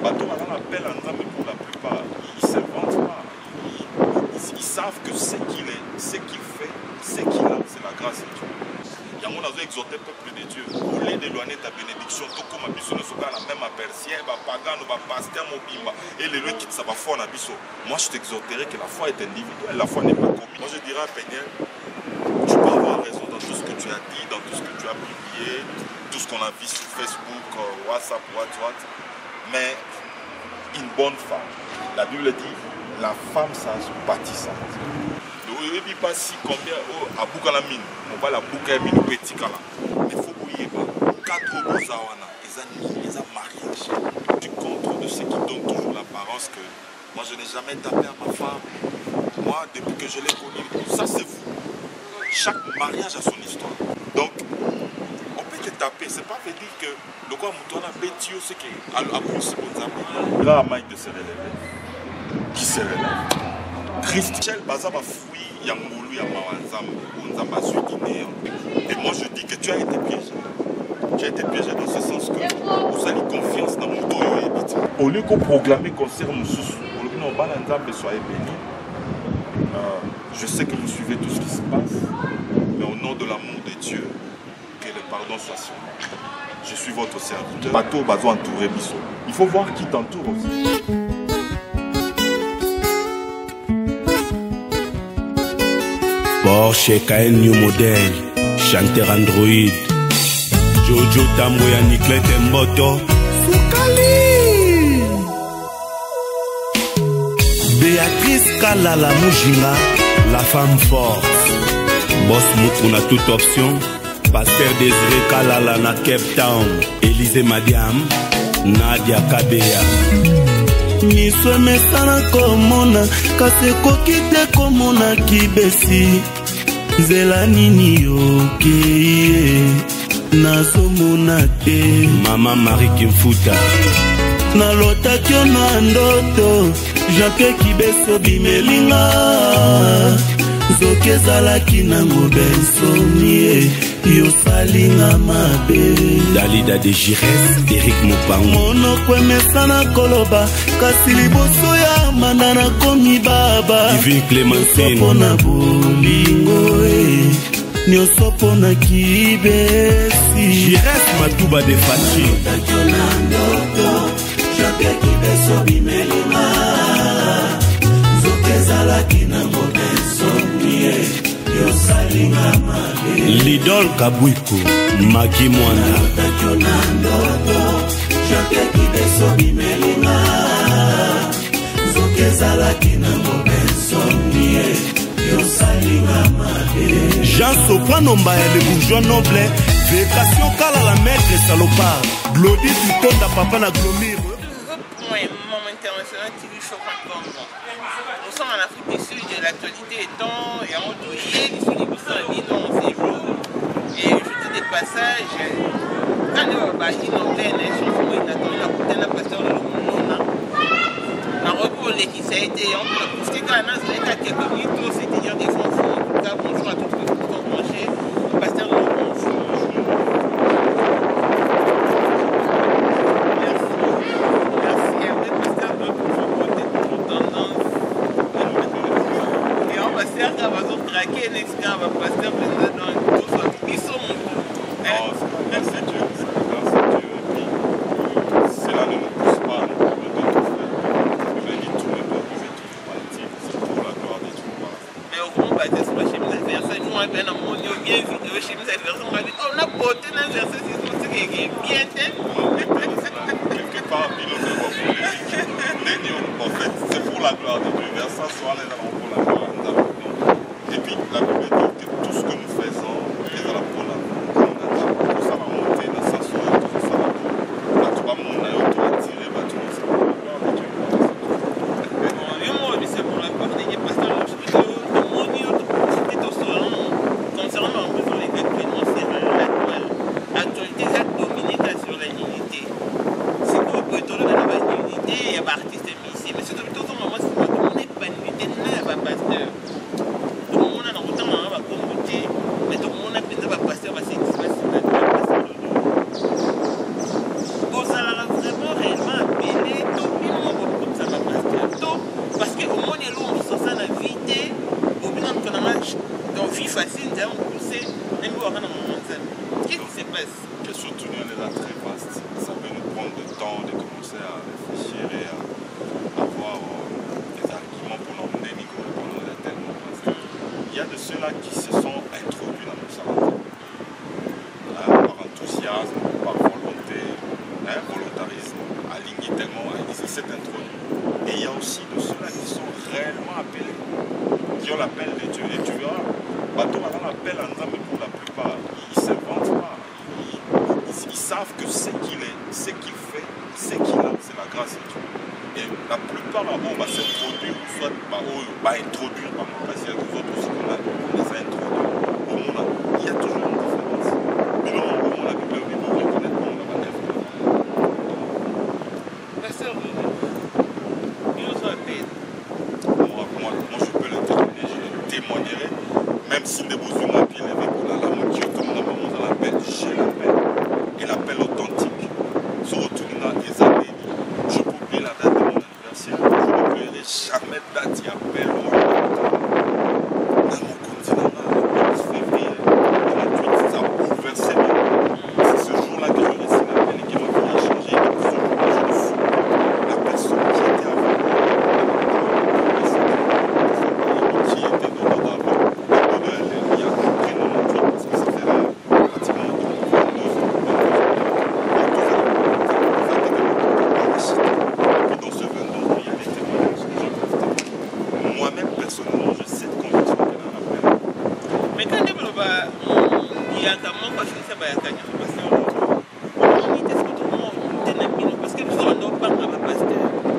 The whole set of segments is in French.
Bateau, on appelle un homme, mais pour la plupart, ils ne s'inventent pas. Ils savent que ce qu'il est, ce qu'il fait, ce qu'il a, c'est la grâce de Dieu. Il y a mon azo exhorté le peuple de Dieu. Au lieu d'éloigner ta bénédiction, tout comme Abisso ne soit pas la même persienne, pagan, pasteur, mobimba, et les lois qui ça va faire en Abisso. Moi, je t'exhorterai que la foi est individuelle, la foi n'est pas commune. Moi, je dirais à Péniel, tu peux avoir raison dans tout ce que tu as dit, dans tout ce que tu as publié, tout ce qu'on a vu sur Facebook, WhatsApp, mais une bonne femme. La Bible dit, la femme sage bâtissante. Je ne sais pas si combien à Boukalamine, on va la Boukalamine petit kala. Mais il faut bouillir 4 bozawana, ils ont mariage. Du contre de ceux qui donnent toujours l'apparence que moi je n'ai jamais tapé à ma femme. Moi, depuis que je l'ai connue, ça c'est vous. Chaque mariage a son histoire. Donc, on peut te taper. C'est pas veut dire que le quoi Moutouana Bétio, c'est que à Boussi Bonzambe, là, Mike de se relever. Qui se relève? Christiel Bazaba fouille. Et moi je dis que tu as été piégé. Tu as été piégé dans ce sens que vous avez confiance dans mon dos. Au lieu qu'on proclame concert Moussous, soyez bénis. Je sais que vous suivez tout ce qui se passe, mais au nom de l'amour de Dieu, que le pardon soit sur moi. Je suis votre serviteur. Bateau Bazo entouré Bissot. Il faut voir qui t'entoure aussi. Porsche Cayenne New Model, chanteur Android, Jojo Tambo ya Niklete Mboto, Soukali, Béatrice Kalala Mujinga, la femme forte, Boss Moukouna toute option, Pasteur Désiré Kalala na Cape Town, Élysée Madiam, Nadia Kabea. Miso emesana komona kasi ekoki te komona kibesi nzela nini yokeye nazomona te mama Marie Kimfuta nalotaki yo na ndoto Jean-Pierre Kibeso bimelinga nzoki ezalaki nango bensomie yosalinga mabe Dalida de Gires, Eric Mopango monoko emesana koloba kasi liboso ya manda nakomi baba Divine Clémentine sopo na bolingo nyonso mpo na kibesi Gires Matuba de Fachi Jean-Pierre Kibeso bimelinga nzoki ezalaki nango bensomie Lidol Kabwiko Maki Mwana Jean Soprano Mbaya le bourgeois noble Vécation Kala la maître salopard Glody Tutonda Papa na Glomir Moment international TV Show. Nous sommes en Afrique du Sud, l'actualité étant et en douillet, les sous-libissants en ligne en séjour. Et je dis des passages, quand on va y nommer une chanson, il attend la bouteille de la pasteur de l'Oumona. En repos, qui ça a été, on peut pousser quand même, c'est à quelques minutes, c'est-à-dire des fonds. En tout cas, bonjour à tous ceux qui sont branchés, pasteur de l'Oumona. commencé à réfléchir et à avoir des arguments pour l'emmener Nico pendant la tellement. Il y a de ceux-là qui se sont introduits dans le salon par enthousiasme, par volonté, volontarisme, alignés tellement, ils s'est introduits. Et il y a aussi de ceux-là qui sont réellement appelés, qui ont l'appel de Dieu. Et tu verras, bateau a l'appel en Nzambe pour la plupart, ils ne s'inventent pas. Ils savent que ce qu'il est, ce qu'il fait, ce qu'il a, c'est la grâce de Dieu. Et la plupart là-bas, on va s'introduire, soit va introduire, parce qu'il y a des autres aussi qu'on les a introduits. Au monde, il y a toujours une différence. Mais non, au monde, la Bible, on reconnaît pas, on va faire. Pasteur, il nous appelle. Moi, je peux le témoigner, je témoignerai, même si des beaux humains qui élevé pour la langue, qui tout le monde a l'appel, j'ai l'appel. Et l'appel authentique se retourne dans les années. Je peux oublier la date de mon anniversaire, je n'oublierai jamais de date, il y a appel dans mon continent, le 11 février 2028, ça a bouleversé ma vie. C'est ce jour-là que je reçois l'appel et que ma vie a changé. Et ce jour-là, je le fous. La personne qui était avec moi, qui était dans le drame, il y a compris 98 parce que c'était là pratiquement 2022. Dans ce 22 ans, il y a des témoignages que je peux faire. Moi-même, personnellement, je sais de conviction qu'elle a l'appel. Mais quand il y a un moment, parce que ça va être un pasteur, on dit est-ce que tout le monde est un parce que nous sommes pas un pasteur.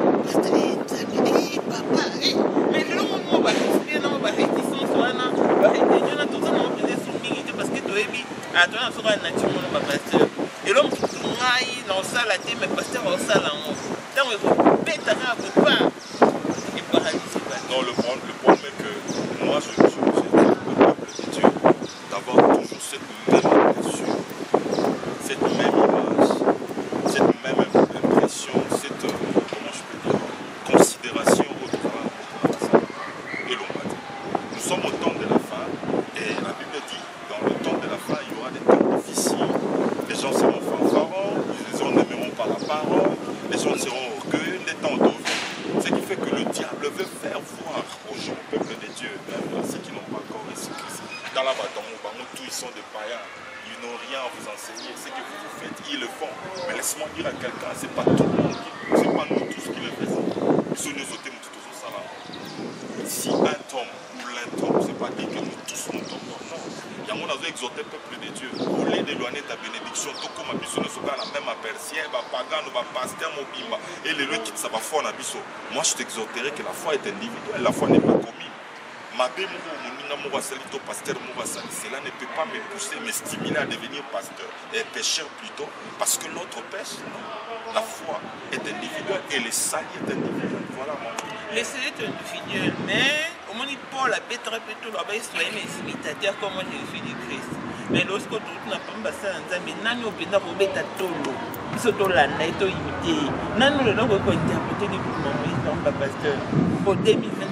Papa, mais le monde va respirer, on va réticence, on va rétenir tout ça, on va prendre son dignité parce que tu es bien, à toi, on sera un nature, on va pasteur. Et l'homme qui maille dans ça, la tête, mais pasteur, on ça, là, on donc il faut péter à votre part. Et paradis, c'est pas. Non, le problème est que moi, je dis au peuple de Dieu d'avoir toujours cette même impression, cette même image, cette même impression, cette, comment je peux dire, considération au travers de ça. Et l'on va dire. Nous sommes au temps de la fin, et la Bible dit, dans le temps de la fin, il y aura des temps difficiles. Les gens seront fanfarons, les gens n'aimeront pas la parole, les gens seront orgueilleux, des temps d'eau. Ce qui fait que le diable veut faire voir aux gens, au peuple de Dieu, même à ceux qui n'ont pas encore reçu Christ. Dans la Batamoubamou, tous ils sont des païens. Ils n'ont rien à vous enseigner. Ce que vous faites, ils le font. Mais laisse-moi dire à quelqu'un, ce n'est pas tout le monde, ce n'est pas nous tous qui le faisons. Si nous sommes tous au salon. Si un tombe ou l'un tombe, ce n'est pas dire que nous tous nous tombons. Non. Il y a mon azo exhorté le peuple de Dieu. Au lieu d'éloigner ta bénédiction, tout comme Abisso ne soit la même apercien, pagan, pasteur, mobimba, et les lois qui ça va faire en Abisso. Moi, je t'exhorterai que la foi est individuelle, la foi n'est pas commise. Cela ne peut pas me pousser, me stimuler à devenir pasteur et pécheur plutôt, parce que l'autre pêche, non. La foi est individuelle et le salut est individuel. Voilà mon Dieu. Le salut est individuel, mais au moins Paul a peut-être là-bas, il soit mes imitateurs comme moi je suis du Christ. Mais lorsque tout n'a pas passé en Zambie, nous avons besoin de mettre tolo. Ils sont dans la naïto imité. Nous avons besoin d'interpréter les mouvements de pasteur. Pour 2020,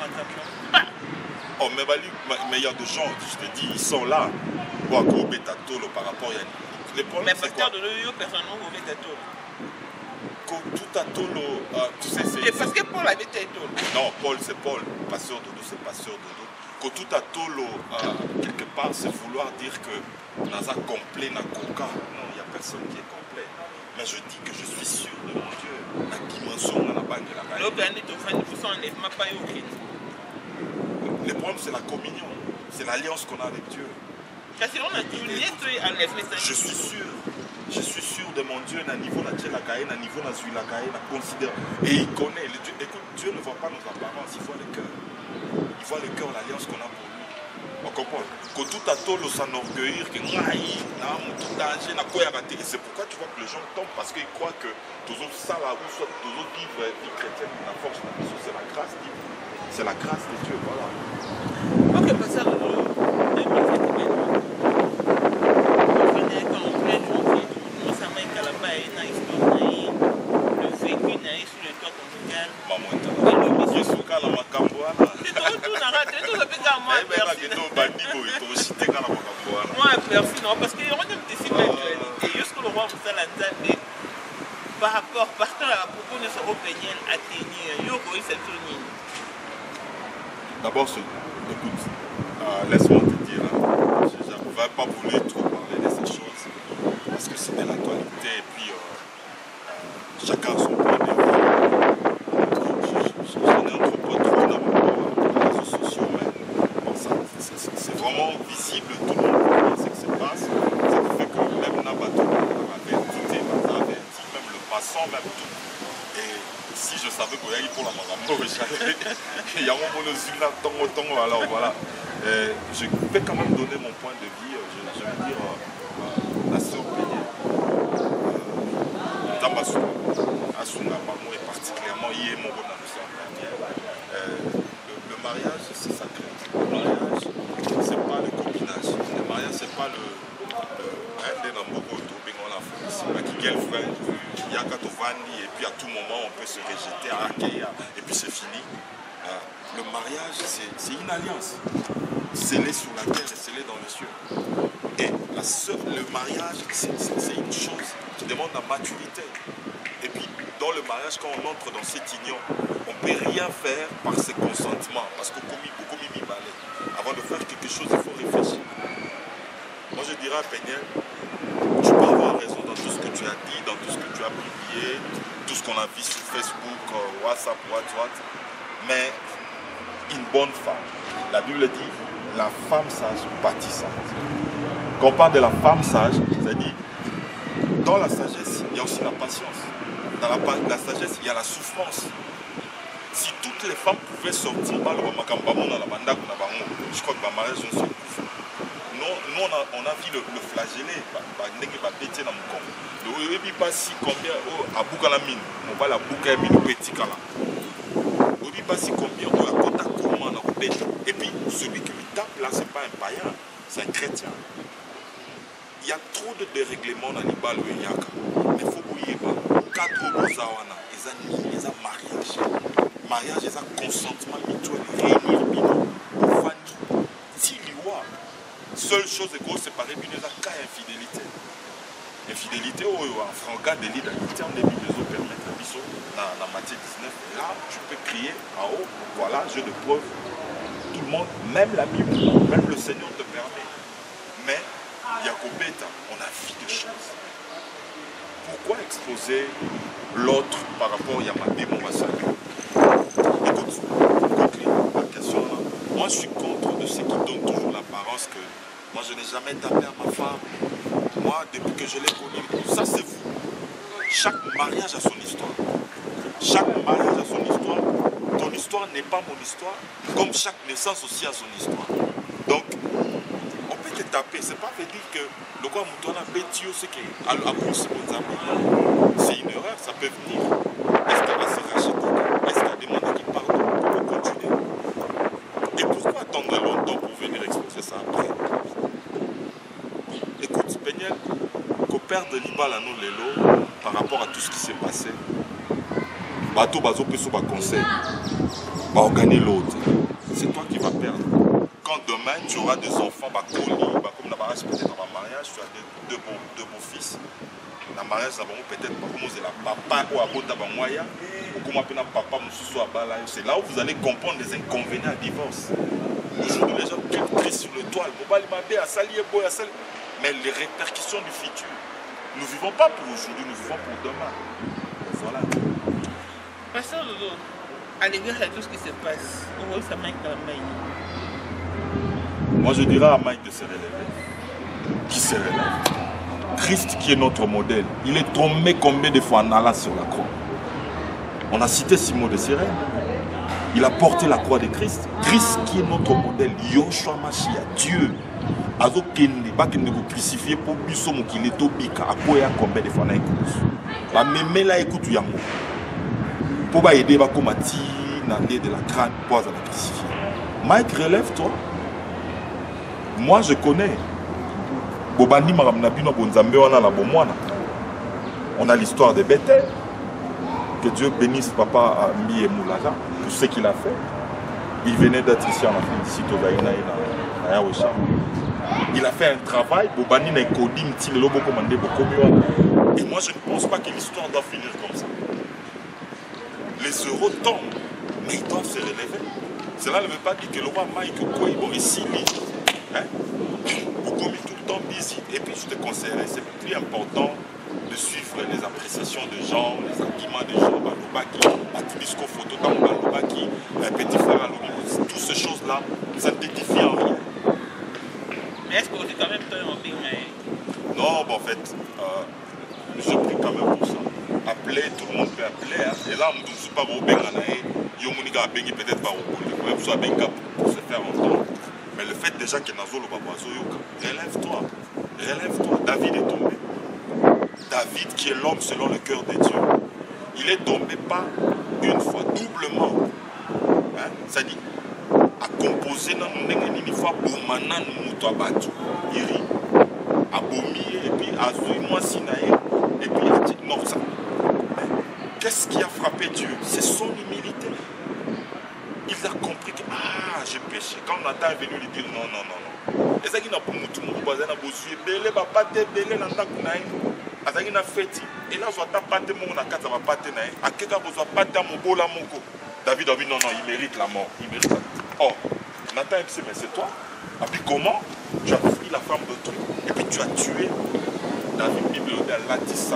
oh, mais il y a des gens, je te dis, ils sont là. Pour accrocher ta tolo par rapport à les problèmes. Mais pasteur de l'eau, personne n'a oublié ta tolo. Tout à tolo, tu sais, c'est. Et parce que Paul avait ta tolo. Non, Paul, c'est Paul. Pasteur Dodo, c'est pasteur Dodo. Que tout à tolo, quelque part, c'est vouloir dire que Naza complet, n'a coca. Non, il n'y a personne qui est complet. Mais je dis que je suis sûr de mon Dieu. La dimension dans la banque de la banque. Le problème, c'est la communion. C'est l'alliance qu'on a avec Dieu. Je suis sûr. Je suis sûr de mon Dieu, à niveau naturel, à niveau naturel, à considérer. Et il connaît. Écoute, Dieu ne voit pas nos apparences, il voit le cœur. Il voit le cœur, l'alliance qu'on a pour lui. On comprend. Que tout à tolo s'enorgueillir, que tout danger, c'est pourquoi tu vois que les gens tombent, parce qu'ils croient que tous autres ça là, ou soit tous autres vivent vie chrétienne, la force, c'est la grâce divine. C'est la grâce de Dieu, voilà. Ok, parce que parce que par rapport D'abord, partons à propos de ce opinion à tenir. Yoko, c'est tout. D'abord, écoute, laisse-moi te dire, je ne vais pas vouloir trop parler de ces choses parce que c'est de l'actualité et puis chacun a son point de vue. Je n'entre pas trop dans les réseaux sociaux, mais bon, c'est vraiment visible, tout le monde voit ce qui se passe. Ça fait que même Nabato avait averti, même le passant, même tout. Et si je savais qu'il y a pour la marambo, il y a un moment de tongo, alors voilà. Je vais quand même donner mon point de vue, je vais dire la sœur Péniel. Tambassou, Asuna, Bamou et particulièrement Yémo, la sœur Péniel. Le mariage, c'est sacré. Le mariage, c'est pas le copinage. Le mariage, c'est pas le et puis à tout moment on peut se rejeter à accueillir et puis c'est fini. Le mariage c'est une alliance scellée sur la terre et scellée dans les cieux. Et le mariage c'est une chose qui demande la maturité. Et puis dans le mariage, quand on entre dans cette union, on ne peut rien faire par ses consentements parce que beaucoup avant de faire quelque chose il faut réfléchir. Moi je dirais à Péniel, tu peux avoir raison dans tout ce que tu as dit, dans tout ce que tu as publié, tout ce qu'on a vu sur Facebook, WhatsApp, mais une bonne femme. La Bible dit, la femme sage bâtissante. Quand on parle de la femme sage, c'est-à-dire, dans la sagesse, il y a aussi la patience. Dans la sagesse, il y a la souffrance. Si toutes les femmes pouvaient sortir, je crois que le mariage ne se couvre. Nous, on a vu le flagellé, le ne pas si combien à Boukalamine, on va la Boukalamine petit kala. On ne pas si combien on la kota comment on a et puis celui qui lui tape là, c'est pas un païen, c'est un chrétien. Il y a trop de dérèglements dans les balles et yaka. Mais il faut bouiller pas. 4 bozawana, ils ont mariage. Mariage, ils ont consentement mutuel, réunir bino, famille, tiliwa. Seule chose est qu'on sépare, puis nous avons qu'à infidélité. Infidélité, en franca de l'île d'habiter, on est mis les autres permettre à Bissot dans Matthieu 19. Là, tu peux crier en haut, voilà, jeu de preuve. Tout le monde, même la Bible, même le Seigneur te permet. Mais, Yakobeta, on a vu des choses. Pourquoi exposer l'autre par rapport à Yamabé Mouassali? Écoute, la question là, moi je suis contre de ceux qui donnent toujours l'apparence que moi je n'ai jamais tapé à ma femme. Moi, depuis que je l'ai connue, ça c'est vous. Chaque mariage a son histoire. Chaque mariage a son histoire. Ton histoire n'est pas mon histoire, comme chaque naissance aussi a son histoire. Donc, on peut te taper, c'est pas veut dire que le quoi mouton a bêtio, c'est que c'est une erreur, ça peut venir. Est-ce qu'elle va se racheter? Est-ce qu'elle demande qu'il pardonne pour continuer? Et pourquoi attendre longtemps pour venir exposer ça après? Écoute, Péniel, qu'on perde l'ibal à nous les lots par rapport à tout ce qui s'est passé. Bateau bazo peso ba conseil. Va organiser l'autre. C'est toi qui vas perdre. Quand demain tu auras des enfants, comme la mariage peut-être dans ma mariage, tu as deux beaux fils. La mariage, peut-être la papa ou à côté de moyen, ou comme appelle papa, c'est là où vous allez comprendre les inconvénients à divorce. Aujourd'hui, les gens crient sur le toit, mais les répercussions du futur. Nous ne vivons pas pour aujourd'hui, nous vivons pour demain. Voilà. Pasteur Dodo, à l'égard de tout ce qui se passe, on voit ça Mike dans la main. Moi je dirais à Mike de se relever. Qui se relève? Christ qui est notre modèle. Il est tombé combien de fois en allant sur la croix? On a cité Simon de Cyrène. Il a porté la croix de Christ. Christ qui est notre modèle. Yoshua Mashiach, Dieu. Azo kende, ba kende ko crucifié pour biso mokile to bika akoya combien de fois na écoute. Ba memela écoute yango. Pour ba aider ba komati na de la crâne pour la crucifier. Mike, relève-toi. Moi je connais. Bobani maramnabino bonzambe wana la bomwana. On a l'histoire de Bethel. Que Dieu bénisse papa Mbi et Moulaja pour ce qu'il a fait. Il venait d'être ici en Afrique, ici au Zaïna et à Yaouécha. Il a fait un travail, Bobani n'a qu'au dit, et moi je ne pense pas que l'histoire doit finir comme ça. les euros tombent, mais ils doivent se relever. Cela ne veut pas dire que le roi Mike Koibo est si libre. Hein? Vous commis tout le temps busy. Et puis je te conseillerais, c'est plus important de suivre les appréciations de gens, les arguments de gens, Balobaki, Atibisco Photo, Balobaki, Petit Frère Alobi, toutes ces choses-là, ça ne t'édifie en rien. Mais est-ce que vous êtes quand même toi en pays? Non, bon, en fait, je prie quand même pour ça. Appeler, tout le monde peut appeler. Hein. Et là, je ne suis pas au Benganae, Yomonika a Bengi peut-être pas au Benganae, même soit Benga pour se faire entendre. Mais le fait déjà que Nazolo Babazo Yoka, relève-toi, relève-toi. David est tombé. David qui est l'homme selon le cœur de Dieu. Il est tombé pas une fois, doublement. Hein? Ça dit, à composer dans une fois, Boumana Mouto Abatu, Iri, Abomi, et puis Azoui, moi Sinaï, et puis il a dit non, ça. Qu'est-ce qui a frappé Dieu? C'est son humilité. Il a compris que, ah, j'ai péché. Quand Nathan est venu lui dire non, non, non, non. Et ça qui n'a pas moutou, mon voisin a bossé, belé, papa, belé, nanta kunaï. Azaki na feti. Et là, je vois ta pâte, mon nakata va pâte naï. A quelqu'un besoin pâte à mon beau la moko. David a dit non, non, il mérite la mort. Il mérite la mort. Oh, Nathan a dit, mais c'est toi. Et puis comment? Tu as pris la femme d'autrui. Et puis tu as tué David, Bible, à l'Atisac.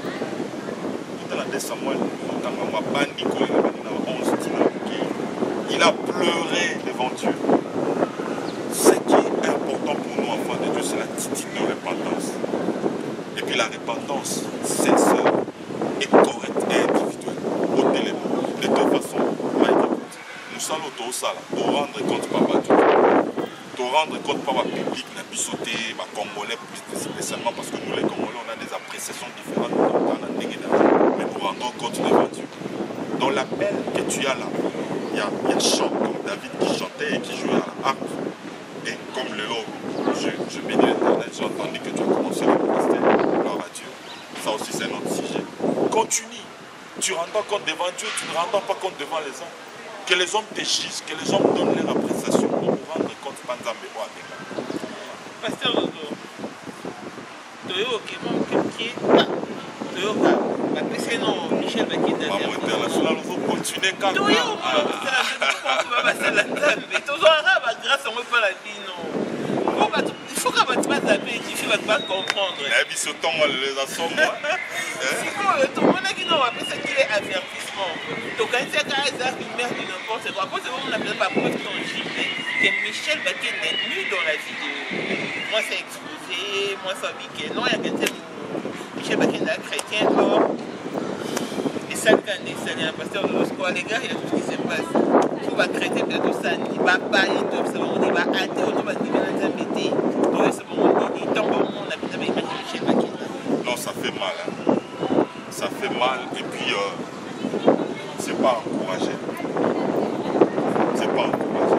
Il a pleuré devant Dieu. Ce qui est important pour nous, enfants de Dieu, c'est l'attitude de repentance. Et puis la repentance sincère et correcte et individuelle. Au téléphone. De toute façon, nous sommes au Sala pour rendre compte par Dieu. Pour rendre compte par le public, la bisoté, les Congolais, plus spécialement parce que nous, les Congolais, on a des appréciations différentes dans la négative. Mais pour rendre compte devant Dieu. Dans l'appel que tu as là, il y a chant comme David qui chantait et qui jouait à la harpe. Et comme le lot, je bénis l'Éternel, j'ai entendu que tu as commencé le ministère. Gloire à Dieu. Ça aussi, c'est notre sujet. Continue. Tu ne rends pas compte devant Dieu, tu ne rends pas compte devant les hommes. Que les hommes te jugent, que les hommes donnent leur appréciation pour nous rendre compte Panzambe ou Abeka. Pasteur Dodo, Toyo Kémon Kémké, Toyo Ka, c'est non, Michel Bakina. Maman international, il faut continuer quand même. Toyo, on va passer la table. Mais toujours arabe, grâce à moi, pas la vie, non. Il faut qu'on va te battre la paix, il faut pas comprendre. Mais il se tombe les assommes. C'est quoi, tout le monde a dit non, après ça qui est avertissement. Donc quand c'est un hasard, une mère de n'importe quoi, après c'est bon, on n'appelle pas preuve tangible que Michel Baké n'est nu dans la vidéo. Moi c'est exposé, moi c'est habillé. Non, il y a quelqu'un Michel Baké est chrétien, or. Et ça, quand il y a un pasteur de l'Osco, les gars, il y a tout ce qui se passe. Il va traiter bientôt ça, il va parler de ça, il va arrêter, on va dire dans un métier. Donc c'est bon, il tombe au monde, on a Michel Baké. Non, ça fait mal. Hein. Ça fait mal et puis c'est pas encouragé. C'est pas encouragé.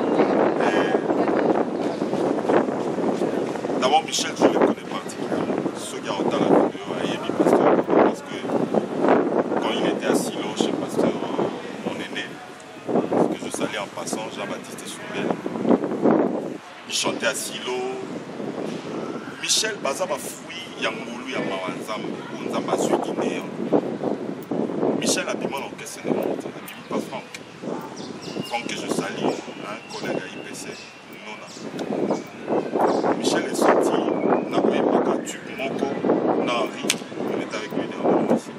D'abord, Michel, je le connais particulièrement. Ce gars au la vidéo à Yémi Pasteur. Parce que quand il était à Silo chez Pasteur, mon aîné, que je salue en passant, Jean-Baptiste Soumbel, il chantait à Silo. Michel Bazaba Fouille. Yangoulou ya Mawanzam, Onzamba Suidiné. Michel a bimé l'orchestre de monte, il a bimé pas Franck. Franck que je salue, un collègue à IPC, Nona. Michel est sorti, n'a pas eu pas tu Moko, Nari, on est avec lui derrière ici.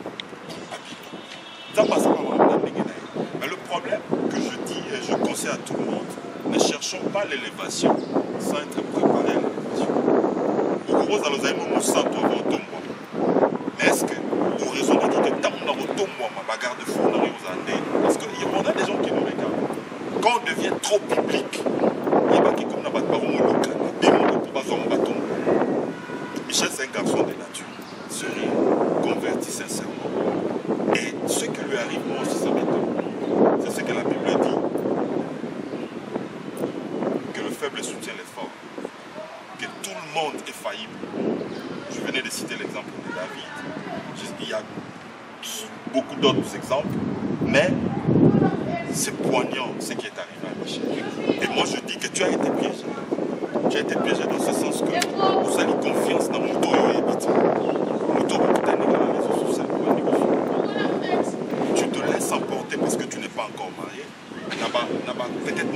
Mais le problème que je dis et je conseille à tout le monde, ne cherchons pas l'élévation sans être préparé à l'élévation. Gros à l'osaïmo moussato avant Otombo. Mais est-ce que vous raisonnez que tant qu'on a Otombo, ma bagarre de fou, on arrive aux années? Parce qu'on a des gens qui nous regardent. Quand on devient trop public, il y a qui comme n'a pas de parole au local, des mots pour baser en bâton. Michel, c'est un garçon de nature, sérieux, converti sincèrement. Et ce qui lui arrive, moi aussi, ça m'étonne. C'est ce que la Bible dit. Que le faible soutient les forts. Que tout le monde est faillible. Je venais de citer l'exemple de David. Il y a beaucoup d'autres exemples, mais c'est poignant ce qui est arrivé à Michel. Et moi je dis que tu as été piégé. Tu as été piégé dans ce sens que vous avez confiance dans Mouto et Ebiti. Mouto va te donner la réseau social. Tu te lèves.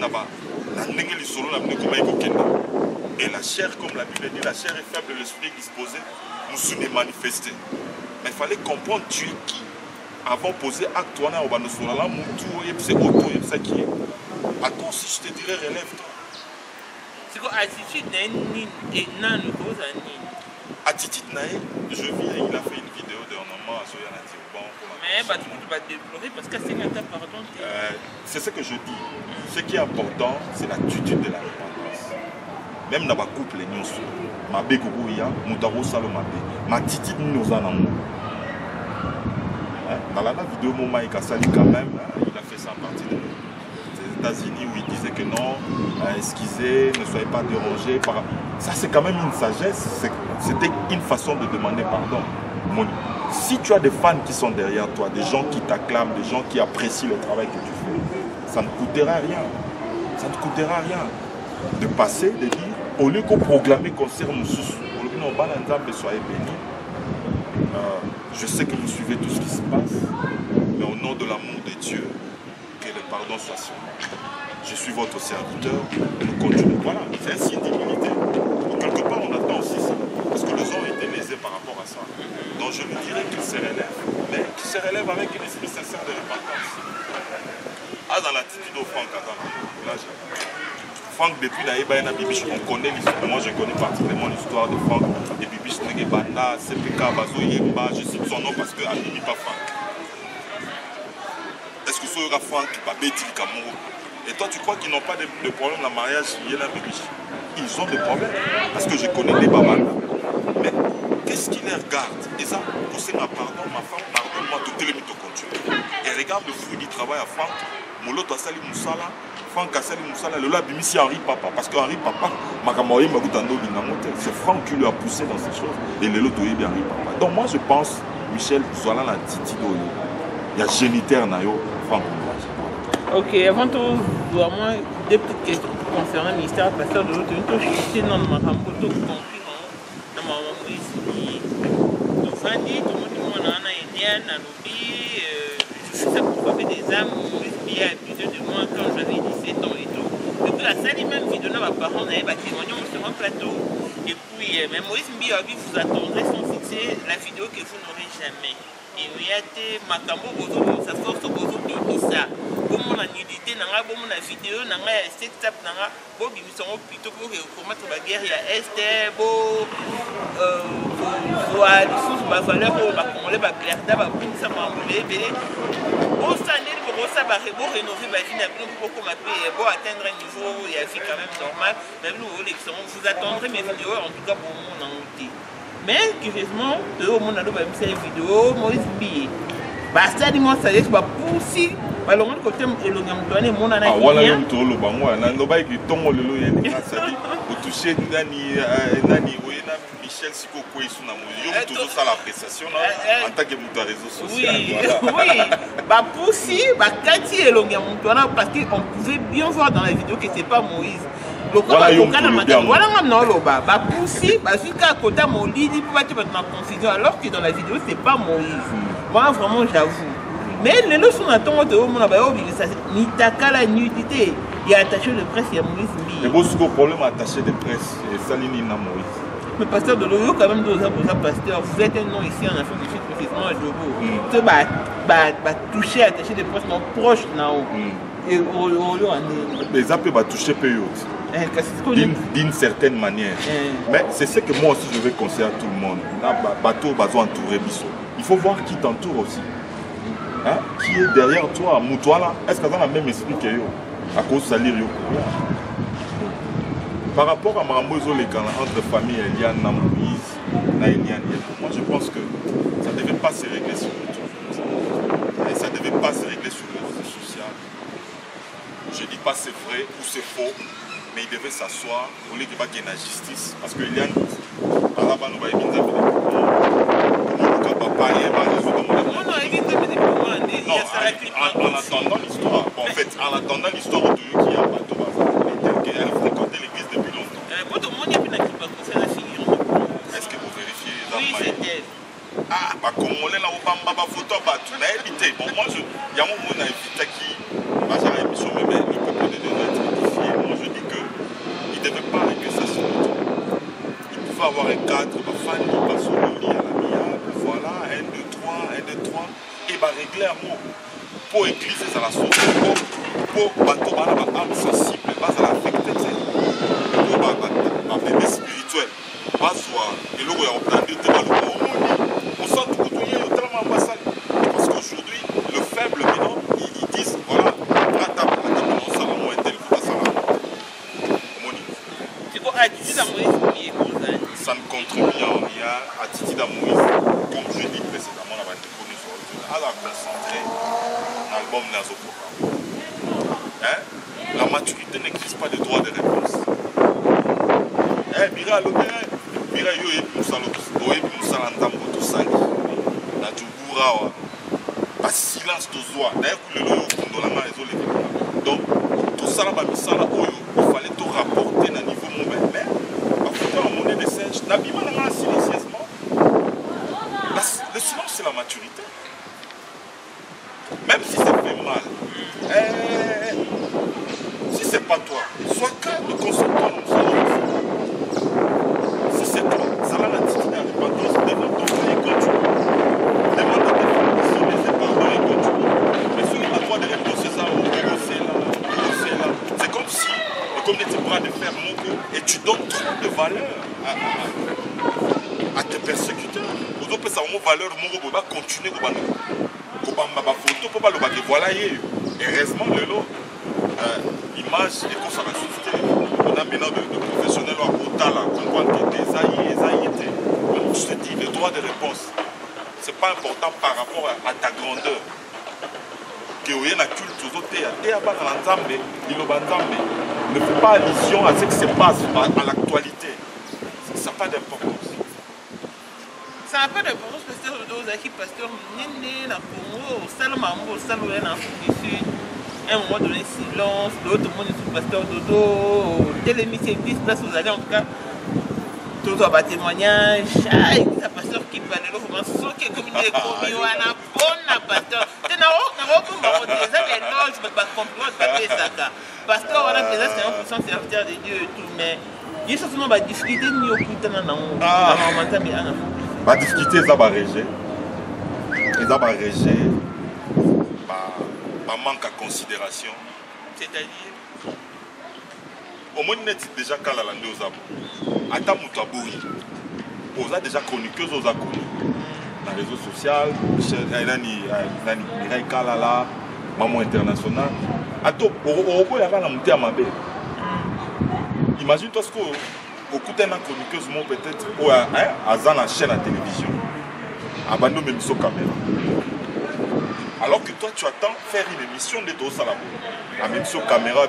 Et la chair, comme la Bible dit, la chair est faible, l'esprit est disposé, nous sommes manifestés. Mais il fallait comprendre tu es qui. Avant de poser acte, on a c'est auto, c'est qui. Attends, si je te dirais, relève-toi. C'est quoi attitude et non, Attitude, je vis, il a fait une vidéo de moment à Zoya Natirban. Mais tu vas déplorer parce que c'est un pardon. C'est ce que je dis. Ce qui est important, c'est l'attitude de la repentance. Même dans ma couple, nous sommes. Ma bégoubouya, moutaro salomabé. Ma attitude nous en amour. Dans la vidéo, mon Mike Kassali, quand même, il a fait ça en partie des États-Unis où il disait que non, excusez, ne soyez pas dérangés. Ça, c'est quand même une sagesse. C'était une façon de demander pardon. Si tu as des fans qui sont derrière toi, des gens qui t'acclament, des gens qui apprécient le travail que tu fais, ça ne coûtera rien. Ça ne coûtera rien de passer, de dire, au lieu qu'on proclame concert Moussous, au lieu qu'on balance, soyez bénis. Je sais que vous suivez tout ce qui se passe, mais au nom de l'amour de Dieu, que le pardon soit sur nous. Je suis votre serviteur, nous continuons. Voilà, c'est un signe d'humilité. Quelque part, on attend aussi ça, parce que les gens ont été lésés par rapport à ça. Donc je lui dirais qu'il se relève, mais qu'il se relève avec un esprit sincère de repentance. Dans l'attitude au Franck, là, Franck, depuis Naïba Bibiche, on connaît l'histoire. Moi, je connais particulièrement l'histoire de Franck et Bibiche Negebanda, CPK, Bazo Yemba. Je cite son nom parce que Abimi pas Franck. Est-ce que ce sera Franck qui va bêtir Kamoro? Et toi, tu crois qu'ils n'ont pas de problème dans le mariage? Bibiche, ils ont des problèmes parce que je connais les Babanda. Mais qu'est-ce qui les regarde? Et ça, pour ce pardon, ma femme, pardonne-moi, tout le mytho continue. Et regarde le fruit du travail à Franck. Moloto Asali Moussala, Franck Asali Moussala, le lab ici Henri Papa, parce que Henri Papa, c'est Franck qui lui a poussé dans ces choses, et le lot est bien Henri Papa. Donc moi je pense, Michel, voilà la titi d'Oyo, il y a génitaire Nayo, Franck. Ok, avant tout, vraiment, deux petites questions concernant le ministère pasteur de l'autre, je suis dans ma ramboto, compris dans ma ici. Donc, Fanny, tout le monde a Indienne, a lobby, je sais pourquoi fait des âmes. Il y a plusieurs de moi quand j'avais 17 ans et tout. Et puis la salle même vidéo, mes parents avaient témoigné sur un plateau. Et puis, même Moïse Mbi a dit vous attendrez son succès, la vidéo que vous n'aurez jamais. Et il y a des macambo, ça force au bozo bimisa. Comme on a nudité, on a la vidéo, on a sex tap, on a bimisa plutôt pour combattre la guerre. Il y a Esther, voilà, sous ma valeur, on va commander la clarté, on va prendre ça, on va au standard pour ça va rénover ma vie pour atteindre un niveau il y a vie quand même normal même nous vous attendrez mes vidéos en tout cas pour mon outil mais curieusement au monde a même ces vidéos Moïse Bi basta dit moi ça y est va pousser ba le côté elonga mtwane mon ana wala yo mtolo bangwa na ndo ba ki tongo lelo yeni kasali toucher nani oyena Michel Sikoko ici na moyo toujours ça l'appréciation en tant que mutu réseaux sociaux oui ba poussi ba kati elonga mtwana parce qu'on pouvait bien voir dans la vidéo que c'est pas Moïse voilà non loba ba poussi ba jusqu'à côté molidi pour pas te mettre en confusion alors que dans la vidéo c'est pas Moïse moi vraiment j'avoue. Mais les leçons d'attente de mon abayo, ni takala nudité. Il y a attaché de presse, il y a Moïse Mbi. Il y a beaucoup de problèmes attachés de presse et Salini na Moïse. Mais pasteur de l'Oyo, quand même, pasteur, vous êtes un nom ici en Afrique du Sud, précisément à Jobo. Tu toucher attaché de presse non proche now. Et Oyo en les appels va toucher payot. D'une certaine manière. Mais c'est ce que moi aussi je vais conseiller à tout le monde. Bateau, bateau entouré biso. Il faut voir qui t'entoure aussi. Hein? Qui est derrière toi, Moutouala? Est-ce que tu as le même esprit que yo? À cause de salir yo. Par rapport à Marambozo les canaux entre famille Eliane, Moïse, Eliane, moi je pense que ça ne devait pas se régler sur YouTube. Et ça ne devait pas se régler sur les réseaux sociaux. Je ne dis pas c'est vrai ou c'est faux, mais il devait s'asseoir au lieu qu'il va gagner la justice. Parce que Eliane, par là-bas, nous va y venir. Non, en attendant l'histoire, en fait, en attendant l'histoire de qui a bateau, elle a fréquenté l'église depuis longtemps. Est-ce que vous vérifiez les oui, c'est elle. Ah, bah comme on est là, on va photo, bah tu l'as évité. Bon, moi, il y a un moment où on a évité qui, bah j'ai l'émission, mais le peuple de Dieu, va avoir un cadre, ma fan, il va sur le lit à l'amiable, voilà, 1, 2, 3, 1, 2, 3, et va régler un mot. Pour écrire à la source, pour bateau, âme sensible, va à l'affecter, pour bébé spirituel, va soit, et là, on a dit, on sent tout le monde, tellement ambassade. Parce qu'aujourd'hui, le faible, maintenant, ils disent, voilà, ça ne contribue en rien à Titi Moïse, comme je dis précédemment, on a été connu sur le à la concentrer l'album Nazo Programme. Hein? La maturité n'existe pas de droit de réponse. Mira, Mira, yo et Moussala Ndambo, tout ça, la Djouboura, pas silence de joie, d'ailleurs, le lot dans la main, les autres. Donc, tout ça, il fallait tout rapporter à niveau moment. Mais, en monnaie de singe, n'abîme pas silencieusement. Le silence, c'est la maturité. Même si ça fait mal, si c'est pas toi, sois calme, concentre-toi dans le si c'est toi, ça va la titiner à répandance, demande ton frère et continue. Demande à tes frères de se pardon et continue. Mais si on a droit de réponse, c'est comme si, comme tu bras de fer mongo, et tu donnes trop de valeur à tes persécuteurs. Vous avez ça valeur, mongo, va continuer, photo pour pas le baguer. Voilà, et heureusement, le lot, image et qu'on s'en a suscité. On a maintenant de professionnels à Otala, comprendre que des aïe. Je te dis, le droit de réponse, c'est pas important par rapport à ta grandeur. Que vous ayez la culte aux autres, ne fait pas allusion à ce qui se passe à l'actualité. Ça n'a pas d'importance. Ça n'a pas d'importance parce que les pasteurs Néné, la Congo, Salamambo, Saloué, en Afrique du Sud, à un moment donné, silence, l'autre monde est sous pasteur Dodo, télémission 10 places, vous allez en tout cas, tout va témoignage, il y a un pasteur qui parle, il faut m'en qui est comme une économie, il y a un bon pasteur. Tu n'as pas des éloges, mais pas complètement, pas des sagas. Pasteur, on a déjà 50% serviteur de Dieu et tout, mais il y a seulement des difficultés, ni au putain, non, la difficulté, ils ont régé. Ils ont régé. Manque à considération. C'est-à-dire au moins, net déjà quand la lande aux abos. Attends, Moutabouri. Vous avez déjà chroniqueuse aux abos. Dans les réseaux sociaux, Mireille Kalala, Maman International. Attends, au y a la montée à ma belle. Imagine-toi ce que beaucoup de chroniqueuses m'ont peut-être à la chaîne à télévision. Abandonne même sur caméra. Alors que toi, tu attends faire une émission de dos à la boue. Même sur caméra,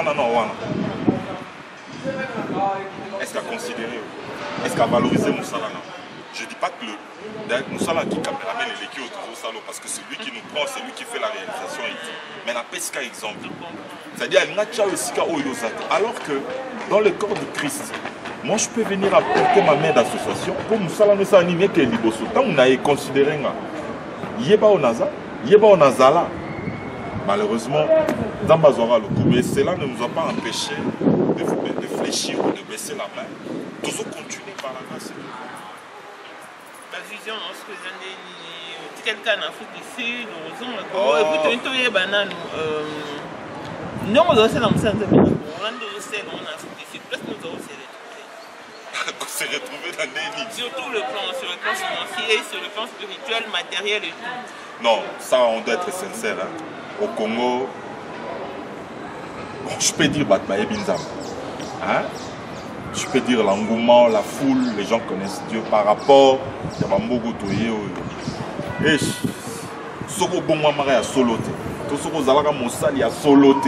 est-ce qu'à considérer, est-ce qu'à valoriser Moussala? Je ne dis pas que Moussala qui caméraman est l'équipe au salon parce que c'est lui qui nous prend, c'est lui qui fait la réalisation et tout. Mais la pesca exemple. C'est-à-dire, alors que dans le corps de Christ, moi je peux venir apporter ma main d'association pour Moussala ne s'animer que Liboso. Tant on a considéré, il n'y a pas au Naza. Yeba on a Zala. Malheureusement, dans Bazora le coup, mais cela ne nous a pas empêché de fléchir ou de baisser la main. Toujours continuer par la grâce. La vision, on se faisait quelqu'un en Afrique du Sud, on et puis banane. Non, on doit se lancer dans le monde. On rentre au sel en Afrique du Sud. Presque nous avons s'est retrouvé dans des lits. Surtout sur le plan financier, sur le plan spirituel, matériel et tout. Non, ça on doit être sincère. Hein. Au Congo, bon, je peux dire Batmae Binzam. Hein? Je peux dire l'engouement, la foule, les gens connaissent Dieu par rapport à Bambogo Toye. Et Soko Bongwamare a soloté. Tout ce que Zalaka Moussali a soloté.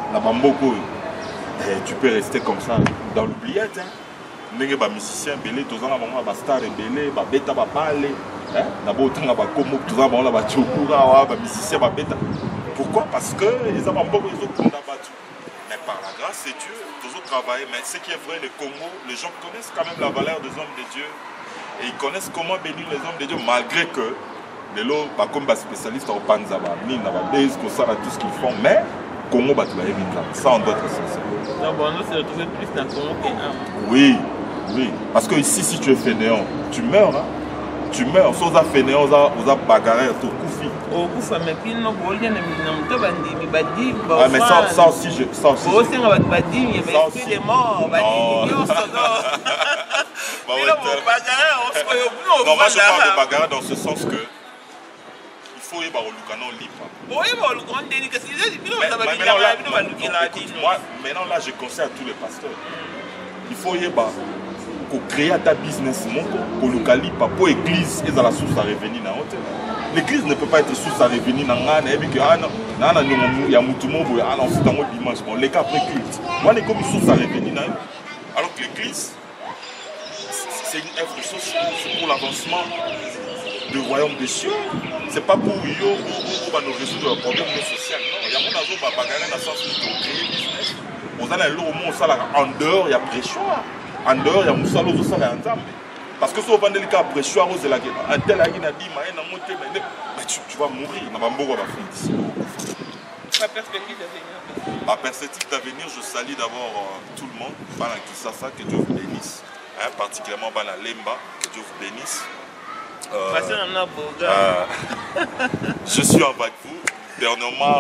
Tu peux rester comme ça dans l'oubliette. Hein? Ndenge ba musicien belé tozana bango ba star belé ba beta ba parler na bo tanga ba komo tozana bango ba chokura ba musicien ba beta. Pourquoi? Parce que les ont beaucoup ils ont battu. Mais par la grâce de Dieu, tous travailler. Mais ce qui est vrai, le Congo, les gens connaissent quand même la valeur des hommes de Dieu et ils connaissent comment bénir les hommes de Dieu malgré que les lots ba comme ba spécialiste en panza ba ni na ba base ko ça tout ce qu'ils font mais Congo ba tu ça on doit être sincère. Donc bon, nous se retrouver plus dans Congo que oui. Oui, parce que ici, si tu es fainéant, tu meurs. Hein? Tu meurs. Si tu es fainéant, tu as bagarré, tu koufi. Oh, koufa, mais puis non, bon, il y a des badi. Ah, mais ça aussi, ça aussi. Oh, c'est un badi, mais il est mort. Badi, il est non, moi je parle de bagarre dans ce sens que il faut y avoir le canon libre. Maintenant là, je conseille à tous les pasteurs. Il faut y avoir créer ta business pour le calibre, pour l'église et la source à revenir. L'église ne peut pas être source à revenir dans l'année et que il y a dimanche. Les cas après culte. Moi, les comme source à revenir. Alors que l'église, c'est une œuvre sociale, c'est pour l'avancement du royaume des cieux. C'est pas pour nous résoudre le problème social. Non, il y a mon azo bagarre dans le sens où on crée business. On a en dehors, il y a pression. En dehors, il y a Moussalo qui est en parce que si on vend des cas pression, un tel a dit, tu vas mourir. Ma perspective d'avenir. Ma perspective d'avenir, je salue d'abord tout le monde. Bana Kisasa, que Dieu vous bénisse. Hein, particulièrement Bana Lemba, que Dieu vous bénisse. Je suis avec vous. Dernièrement,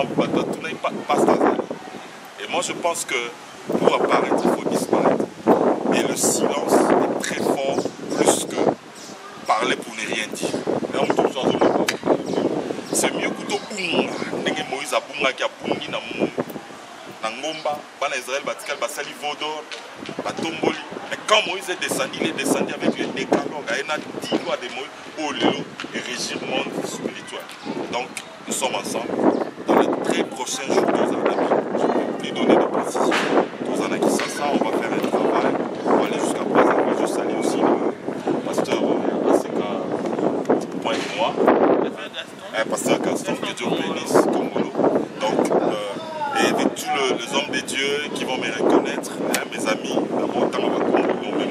et moi je pense que pour apparaître, il faut disparaître. Et le silence est très fort, plus que parler pour ne rien dire. C'est mieux que tout boum. Moïse a boum qui a boum qui n'a mou. Nangomba, Bana Israël, Batikal, Basali Vodor, Batomboli. Mais quand Moïse est descendu, il est descendu avec le décalogue. Il y a 10 lois de Moïse pour et régir le monde spirituel. Donc, nous sommes ensemble. Dans les très prochains jours, je vais plus donner de précision. Tous en qui ça, on va faire un travail. On va aller jusqu'à présent. Je salue aussi le pasteur Aseka Point-Moi. Pasteur Gaston, que Dieu bénisse, Congolo. Donc, et avec tous les hommes de Dieu qui vont me reconnaître, mes amis, d'abord, tant à Congolo.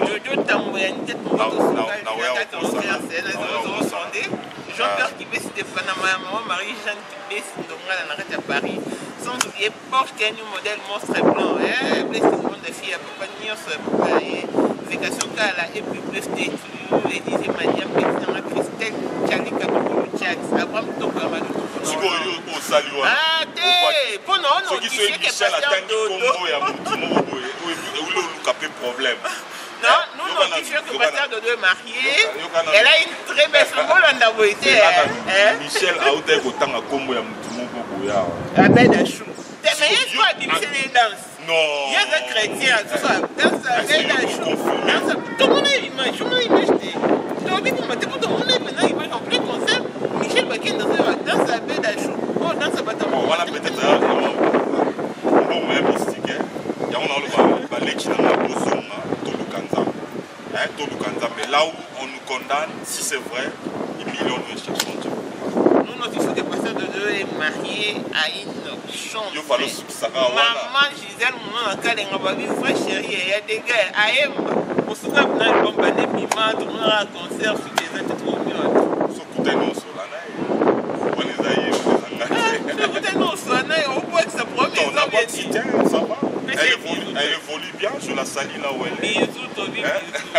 Jean-Pierre Kibé, Stéphane, Marie-Jeanne Kibé, Ndonga, l'arrêt à Paris. Sans oublier Porsche qui est un modèle monstre blanc. Blessé le monde de filles à Papa Nios, Vécation Kala, et puis Blessé, et disait Madiam, Christelle, Tchalika, Tchad, Abraham Tokamado. Tu vas au salut. Ah, t'es! Bon, non, non, tu sais que Michel a tangué Congo et a Moutoumou, où il a un problème. Non, nous, notre t-shirt que Pasteur Dodo est marié, elle a une très belle symbole en Davoïté. Michel a eu autant à Combo et à Moutoumou. La belle d'Achou. Mais il y a quoi à diviser les danses? Non. Il y a des chrétiens, tout ça. Danse la belle d'Achou. Tout le monde a une image. Tout le monde a une image. Tu dois bien commenter pour tout le monde. Maintenant, il va en plein concert. Michel Bakken danse la belle d'Achou. Oh, danse la bataille. Voilà, peut-être un bon même mystique. Il y a un ballet qui n'a pas besoin. Mais là où on nous condamne, si c'est vrai, les millions de chercheurs. Nous, notre fils de pasteur de deux est marié à une chance. Maman Gisèle, mon nom, quand elle a vu frère chéri, il y a des gars à Emma. Pour ce qu'on a une bombe à l'épiment, tout le monde a un concert sur des êtres trop mieux. Ce coup d'annonce sur la neige. On les a eu, on les a engagés. Ce coup d'annonce sur la neige, on voit que ça promet. On n'a pas de cité, ça va. Elle évolue bien, je la salue là où elle est. Bisous, Toby, bisous.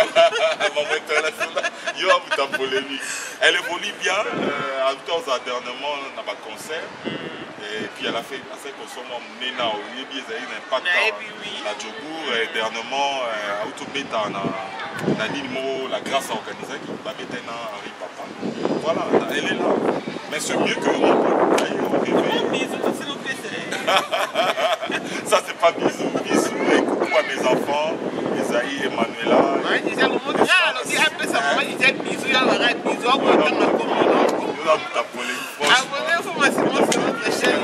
Elle évolue bien. En tout cas, dernièrement, on a un concert. Et puis elle a fait consommer Nena au Yébi, elle a eu un impact dans la Djougou. Et dernièrement, Autobeta, on a dit le mot, la grâce organisée, qui va mettre Henri Papa. Voilà, elle est là. Mais c'est mieux que on peut. Bisous, s'il vous plaît. Ça, c'est pas bisous. Bisous et coucou à mes enfants, Isaïe et Manuela. Ouais, je disais, le mot de là, on dit un peu ça, moi, je disais bisous, il y a un bisou, on va attendre un commandant. Abonnez-vous massivement sur notre chaîne,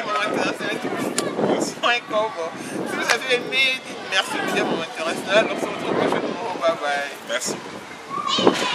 si vous avez aimé, dites merci, vous êtes mon international, on se retrouve prochainement, bye bye. Merci.